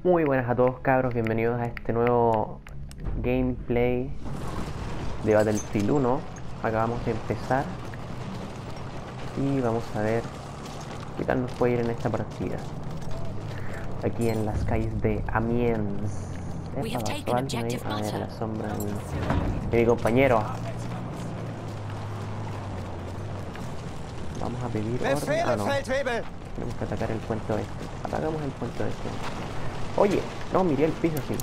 Muy buenas a todos, cabros, bienvenidos a este nuevo gameplay de Battlefield 1. Acabamos de empezar y vamos a ver qué tal nos puede ir en esta partida. Aquí en las calles de Amiens. Epa, pasó alguien ahí. A ver, la sombra de mi compañero. Vamos a pedir orden. Ah, no. Tenemos que atacar el puente oeste. Atacamos el puente oeste. Oye, no, miré el piso así.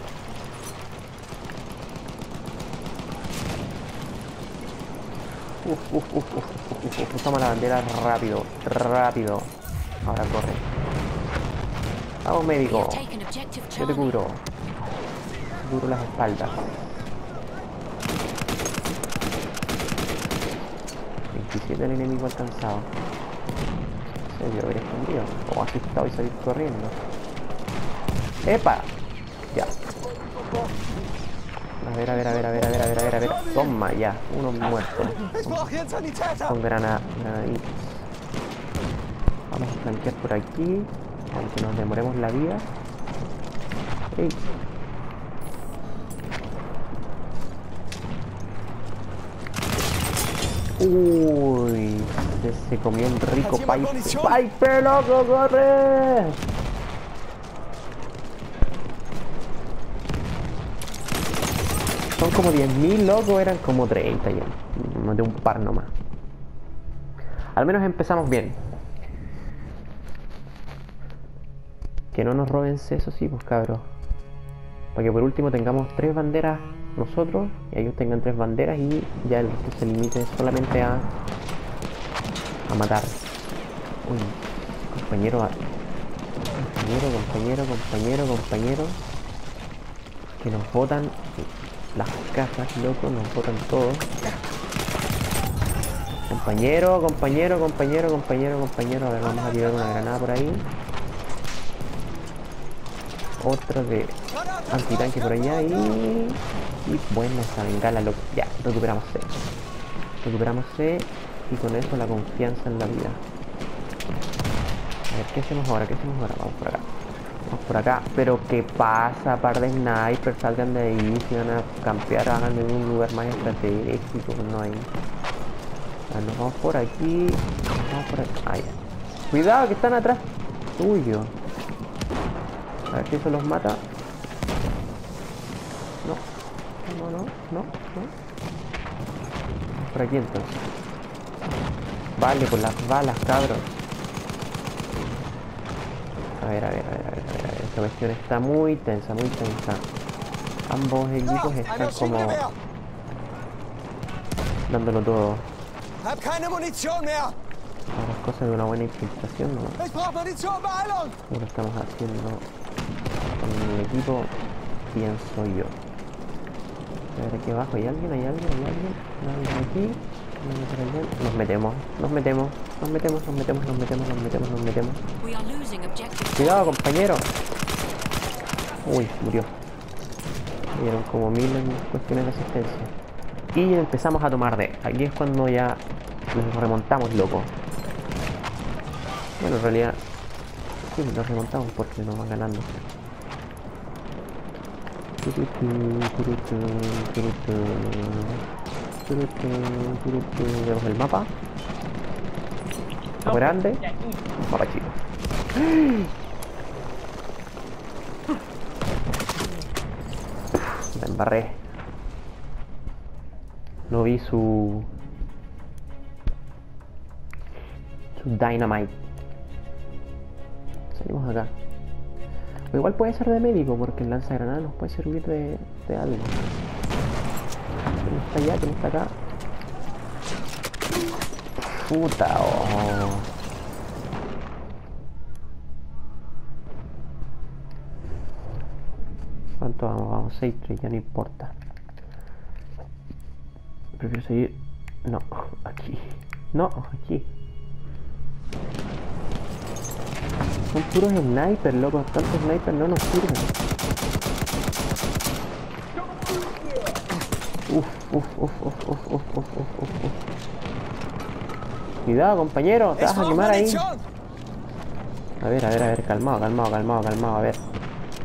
Toma la bandera rápido, rápido. Ahora corre. Vamos, médico. Yo te cubro. Te cubro las espaldas. 27 el enemigo alcanzado. Se debió haber escondido. O asustado y salir corriendo. ¡Epa! Ya. A ver. Toma, ya. Uno muerto. Con granaditas. Vamos a flanquear por aquí. Aunque nos demoremos la vida. ¡Ey! Uy, se comió un rico Piper. ¡Piper, loco, corre! Son como 10.000, loco, eran como 30 ya. De un par nomás. Al menos empezamos bien. Que no nos roben eso sí, pues cabros. Para que por último tengamos 3 banderas nosotros y ellos tengan 3 banderas y ya el resto se limite solamente a matar. Uy, compañero. Que nos botan las cajas, loco, nos botan todo. Compañero. A ver, vamos a tirar una granada por ahí. Otra de antitanque por allá y bueno, esa bengala, loco. Ya, recuperamos C y con eso la confianza en la vida. A ver, ¿qué hacemos ahora? Vamos por acá. Pero ¿qué pasa? Par de snipers, salgan de ahí. Si van a campear, háganme en un lugar más estratégico. No hay. Nos vamos por aquí. Ah, ya. Cuidado, que están atrás tuyo. A ver si eso los mata. No. Por aquí entonces. Vale, con las balas, cabros. A ver. Esta cuestión está muy tensa. Ambos equipos están como dándolo todo. Las cosas de una buena infiltración, ¿no? Lo estamos haciendo con mi equipo, pienso yo. A ver, aquí abajo hay alguien. Nadie aquí. Nos metemos. Cuidado, compañero. Uy, murió. Dieron como 1000 en cuestiones de asistencia. Y empezamos a tomar D. Aquí es cuando ya nos remontamos, loco. Bueno, en realidad sí, nos remontamos porque nos van ganando. Vemos el mapa. Mapa grande. Mapa chico. La embarré. No vi su dynamite. Salimos acá. O igual puede ser de médico porque el lanzagranadas nos puede servir de algo. ¿Quién está allá? ¿Quién está acá? Puta, oh. ¿Cuánto vamos? Vamos 6-3, ya no importa. Prefiero seguir. No, aquí. Son puros snipers, loco. Tantos snipers no nos sirven. Cuidado, compañero, te vas a quemar ahí. A ver, calmado, a ver.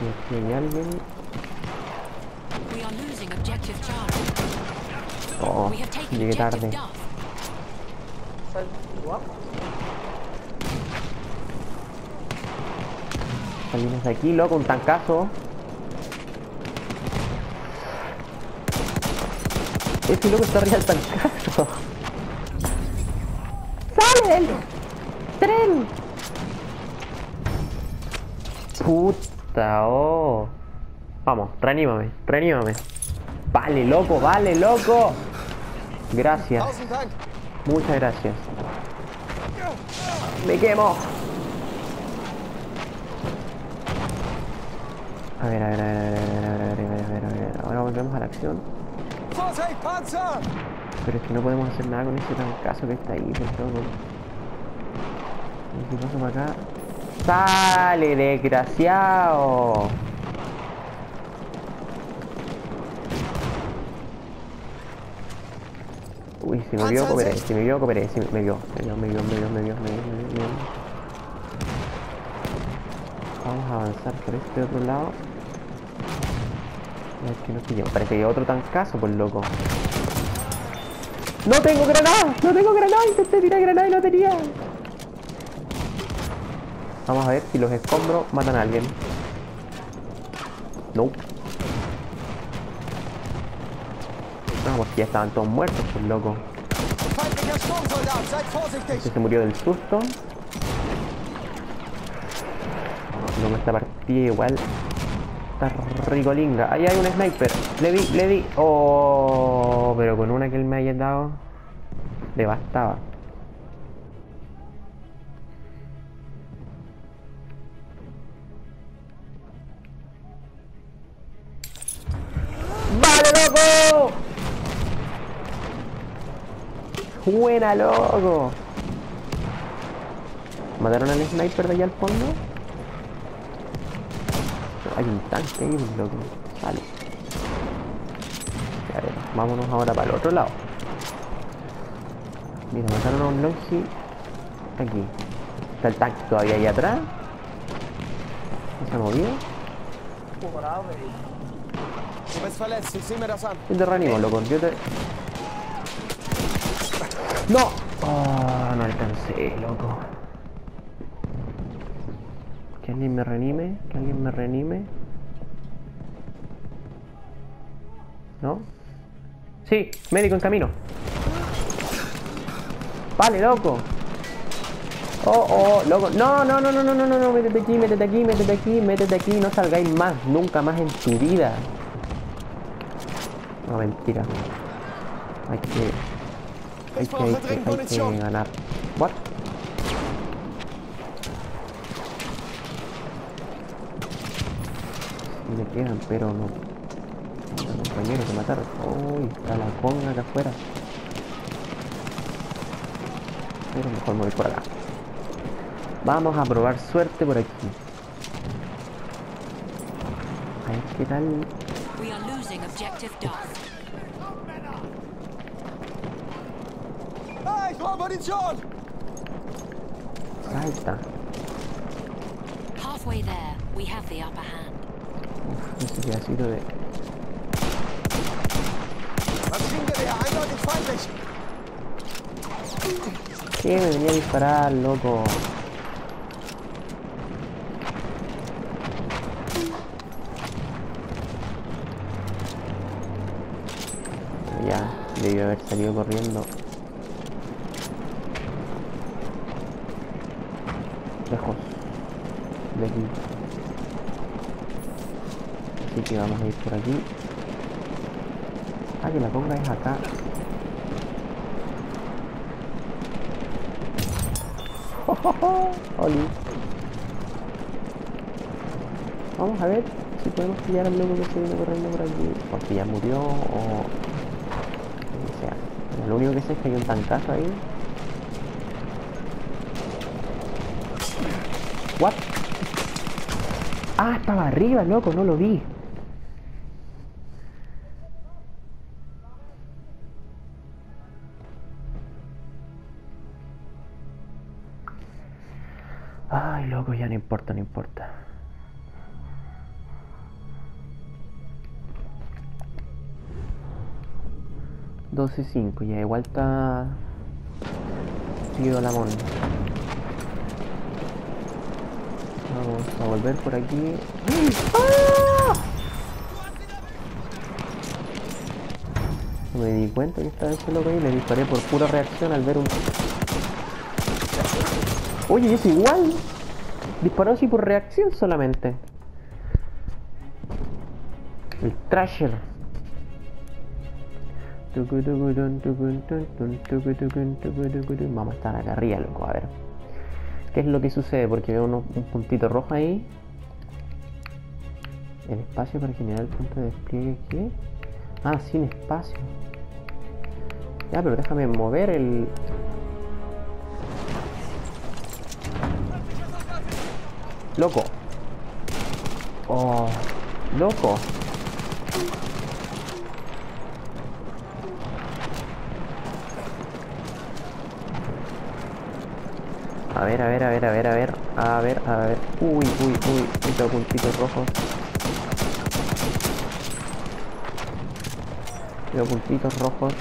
Y aquí hay alguien. We are losing objective Charlie. Oh, We have taken llegué objective tarde. Duff. Salimos de aquí, loco, un tancazo. Este loco está arriba del tancazo. ¡Sale del tren! Puta, oh. Vamos, reanímame, reanímame. Vale, loco, vale, loco. Gracias, Tausend Dank. muchas gracias. Me quemo. A ver, a ver, a ver, a ver, a ver, a ver, a ver, a ver, a ver. Ahora volvemos a la acción. Vorsicht, Panzer! Pero es que no podemos hacer nada con ese tancazo que está ahí, por todo. Y si paso para acá. ¡Sale, desgraciado! Uy, si me vio, cooperé, si me vio, cooperé, si me vio. Vamos a avanzar por este otro lado. A ver que nos pillamos. Parece que hay otro tancazo, por loco. ¡No tengo granada! ¡No tengo granada! Intenté tirar granada y no tenía. Vamos a ver si los escombros matan a alguien. No. No, porque ya estaban todos muertos, por loco. Feindlicher Sturmsoldat, seid vorsichtig! Este se murió del susto. Luego esta partida igual está ricolinga. Ahí hay un sniper. Le di. Oh, pero con una que él me haya dado, le bastaba. ¡Vale, loco! ¡Buena, loco! ¿Mataron al sniper de allá al fondo? Hay un tanque ahí, loco. Vale. A ver, vámonos ahora para el otro lado. Mira, mataron a un Longi. Aquí. Está el tanque todavía ahí atrás. ¿No se ha movido? Du bist verletzt, ich sehe mir das an. Yo te reanimo, loco. Yo te... ¡No! Oh, no alcancé, loco. Que alguien me reanime. Que alguien me reanime. ¿No? Sí, médico en camino. Vale, loco. Oh, loco. No, métete aquí, métete aquí, métete aquí, métete aquí. No salgáis más, nunca más en tu vida. No, mentira. Hay que ganar. What? Y me quedan, pero no. Los compañeros que mataron. Uy, está la conga acá afuera. Pero mejor me voy por acá. Vamos a probar suerte por aquí. A ver qué tal. We are losing objective Duff. Ah, ich brauche Munition! Ahí está. Halfway there, we have the upper hand. Uf, ese pedacito de... Maschinengewehr, eindeutig feindlich! ¿Qué me venía a disparar, loco? Ya, debió haber salido corriendo. Lejos de aquí. Así que vamos a ir por aquí. Ah, que la conga es acá. Oli. Vamos a ver si podemos pillar al loco que se viene corriendo por aquí. Porque ya murió o... lo que sea. Pero lo único que sé es que hay un tancazo ahí. What? Ah, estaba arriba, loco, no lo vi. Ay, loco, ya no importa, no importa. 12.5, ya igual está... Tío Lamón. Vamos a volver por aquí. ¡Ah! No me di cuenta que estaba ese loco ahí, le disparé por pura reacción al ver un... Oye, es igual. Disparó así por reacción solamente. El Thrasher. Vamos a estar acá arriba, loco, a ver. ¿Qué es lo que sucede? Porque veo un puntito rojo ahí. El espacio para generar el punto de despliegue, ¿qué? Ah, sin espacio. Ya, pero déjame mover el... Loco. Oh, loco. A ver. Uy, estos puntitos rojos. Veo puntitos rojos.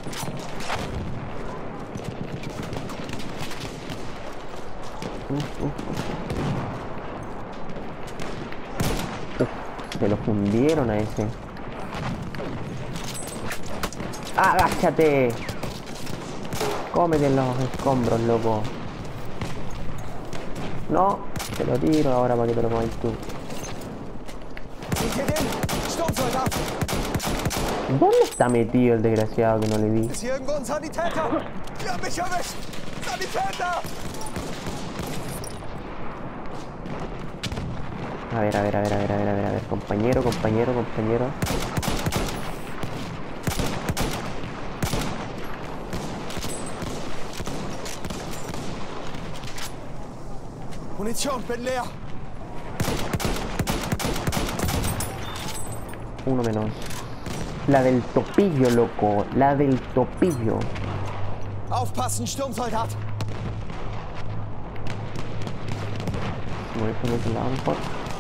Se lo fundieron a ese. ¡Agáchate! Cómete los escombros, loco. No, te lo tiro ahora para que te lo comas tú. ¿Dónde está metido el desgraciado que no le vi? Ist hier irgendwo ein Sanitäter? Die haben mich erwischt! Sanitäter! A ver, compañero. Munition, bin leer! Uno menos. La del topillo, loco. La del topillo. Aufpassen, Sturmsoldat! Voy por ese lado mejor.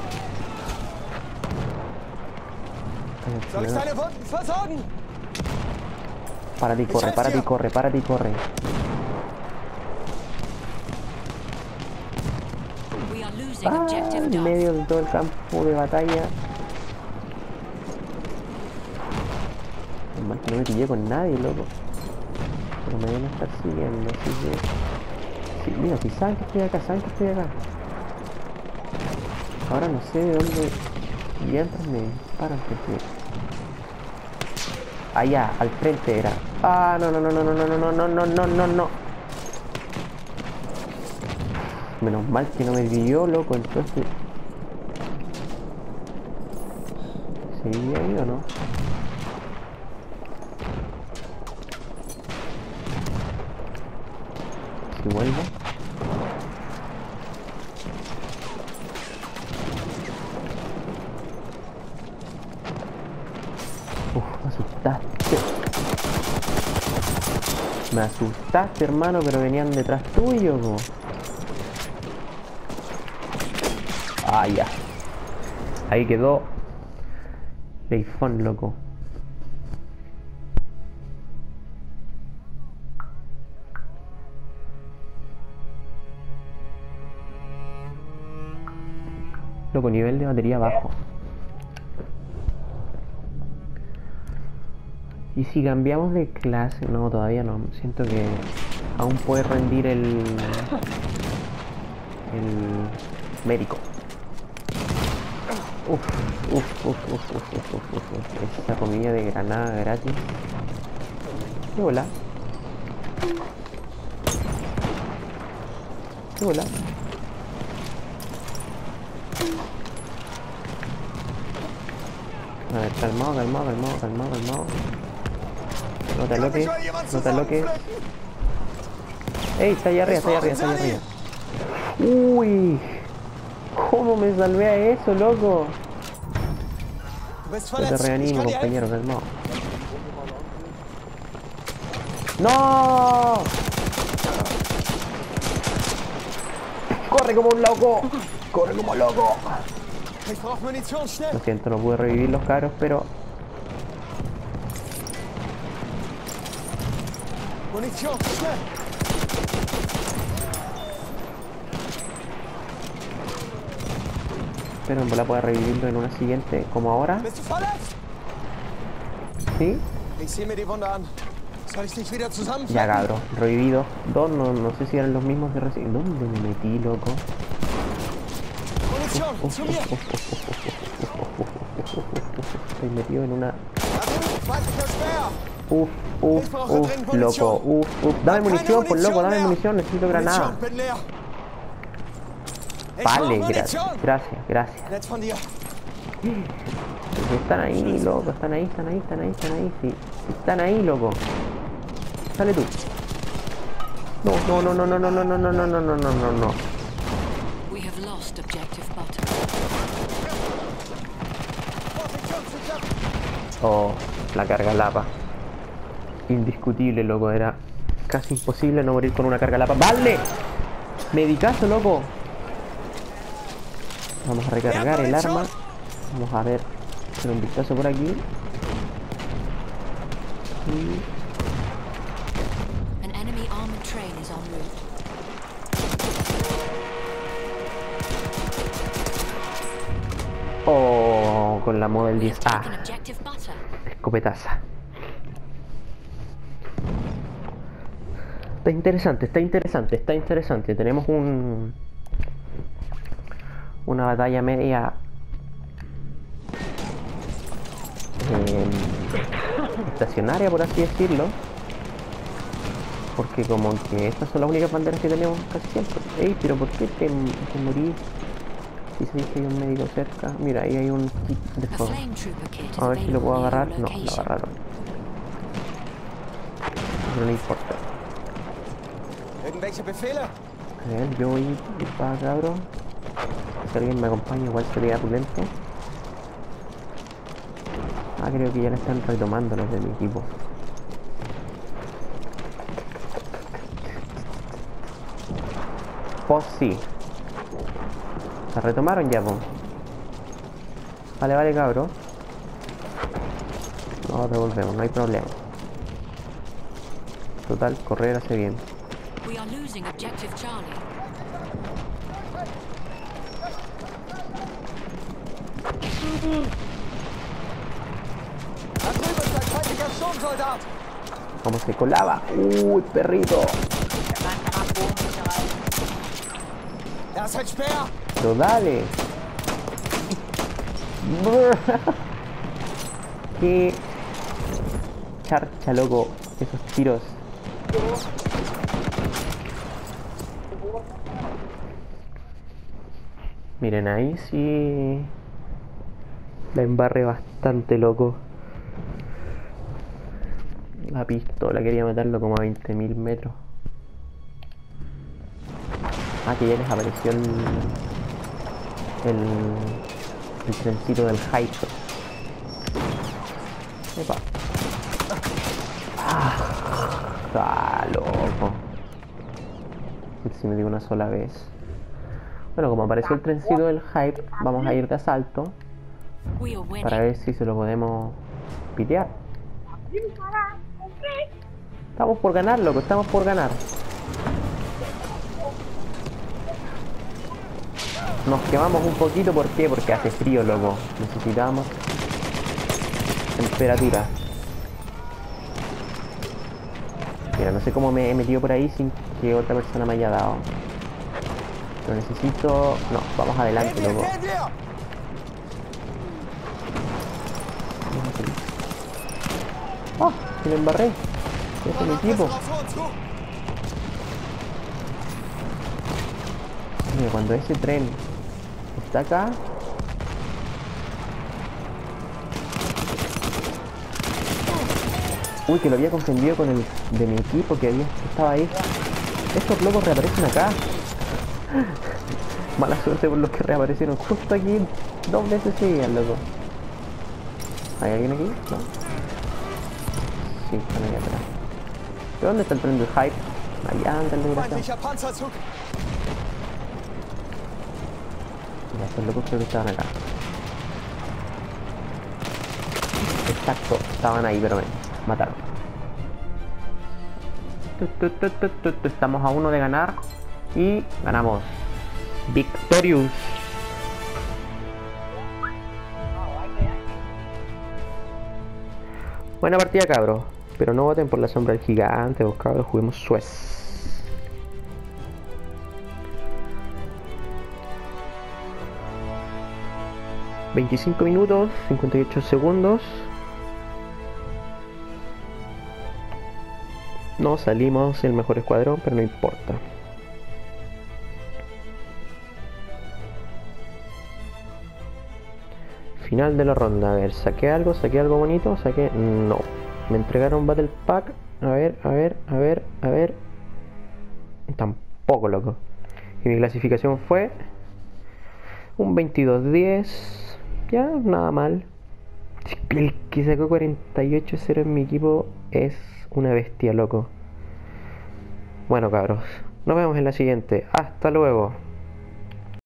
Soll ich deine Wunden versorgen? Párate y corre. We are losing objective En Duff. medio de todo el campo de batalla. Normal que no me pillé con nadie, loco. Pero me van a estar siguiendo, así que... Sí, mira, si saben que estoy acá, Ahora no sé de dónde... Mientras me disparan, porque... Allá, al frente era. Ah, no. Menos mal que no me vio, loco, entonces... ¿Seguía ahí o no? Si vuelvo. Me asustaste, hermano, pero venían detrás tuyo, po. Ah, ya. Ahí quedó. Leifón, loco. Loco, nivel de batería bajo. Y si cambiamos de clase... No, todavía no. Siento que aún puede rendir el médico. Esa comida de granada gratis. ¿Qué bola? A ver, calmado. No te aloques. ¡Ey! Está allá arriba. ¡Uy! ¿Cómo me salvé a eso, loco? Du bist Yo te verletzt. Ich reanimo, kann dir helfen. compañero, calmado. ¡No! ¡Corre como un loco! Ich brauche Munition, schnell. Lo siento, no pude revivir los caros, pero... Munition, schnell! Pero en bola pueda revivirlo en una siguiente, como ahora. Bist du verletzt? ¿Sí? Ich sehe mir die Wunde an. Soll ich dich wieder Ya zusammenflecken? cabros, revivido. Dos, no sé si eran los mismos de recién. ¿Dónde me metí, loco? Munition, zu mir! Estoy metido en una... Feindlicher Speer! loco, Dame munición, por loco, dame munición, necesito granada. Munition, bin leer. Ich Vale, brauch Munition! gracias. Nett von dir. Están ahí, loco, están ahí, sí. Están ahí, loco. Sale tú. No. We have lost objective butter. Oh, la carga lapa. Indiscutible, loco, era casi imposible no morir con una carga lapa. ¡Vale! Medicazo, loco. Vamos a recargar el arma. Vamos a ver, hacer un vistazo por aquí. Y... An enemy armored train is en route. oh, con la Model We have 10A. taken objective butter. Escopetaza. Está interesante. Tenemos una batalla media estacionaria, por así decirlo, porque como que estas son las únicas banderas que tenemos casi siempre. Ey, pero ¿por qué te morí? Si se dice que hay un médico cerca. Mira, ahí hay un kit de A fuego. flame trooper kit is A ver si lo puedo available agarrar. near your No, lo location. agarraron. Pero no importa. Irgendwelche Befehle? A ver, yo voy para acá, cabro. Si alguien me acompaña, igual sería lento. Ah, creo que ya la están retomando los de mi equipo. Pues sí. La retomaron ya, pues. Vale, cabro. Nos devolvemos, no hay problema. Total, correr hace bien. We are losing objective Charlie. Da drüben ist ein feindlicher Sturmsoldat! ¿Cómo se colaba? ¡Uy, perrito! Er ist ein Speer! Pero dale. Qué charcha, loco, esos tiros. Miren, ahí sí la embarré bastante, loco. La pistola quería meterlo como a 20.000 metros. Ah, que ya les apareció el trencito del hype. Epa. Loco. Si me digo una sola vez. Bueno, como apareció el trencito del hype, vamos a ir de asalto We are winning. para ver si se lo podemos pitear. Estamos por ganar, loco, estamos por ganar. Nos quemamos un poquito, ¿por qué? Porque hace frío, loco. Necesitamos temperatura. Mira, no sé cómo me he metido por ahí sin que otra persona me haya dado. Pero necesito... No, vamos adelante, loco. Gehen wir! ¡Ah! ¡Me lo embarré! Ese es mi equipo. Auf uns zu! Mira, cuando ese tren está acá... Uy, que lo había confundido con el de mi equipo que estaba ahí. Estos locos reaparecen acá. Mala suerte por los que reaparecieron justo aquí 2 veces seguidas, loco. ¿Hay alguien aquí? No. Sí, están ahí atrás. ¿De dónde está el tren del hype? Allá anda el desgraciado. Feindlicher Panzerzug! Ya, estos locos creo que estaban acá. Exacto, estaban ahí, pero me mataron. Estamos a 1 de ganar. Y ganamos. Victorious. Buena partida, cabros. Pero no voten por la sombra del gigante, vos cabros, juguemos Suez. $25 minutos, 58 segundos. No salimos el mejor escuadrón, pero no importa. Final de la ronda. A ver, ¿saqué algo? ¿Saqué algo bonito? ¿Saqué? No. Me entregaron Battle Pack. A ver. Tampoco, loco. Y mi clasificación fue un 22-10. Ya, nada mal. El que sacó 48-0 en mi equipo es una bestia, loco. Bueno, cabros, nos vemos en la siguiente. Hasta luego.